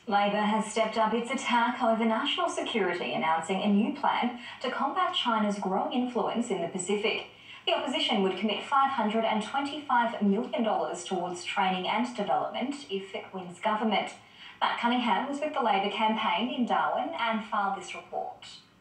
Labor has stepped up its attack over national security, announcing a new plan to combat China's growing influence in the Pacific. The opposition would commit $525 million towards training and development if it wins government. Matt Cunningham was with the Labor campaign in Darwin and filed this report.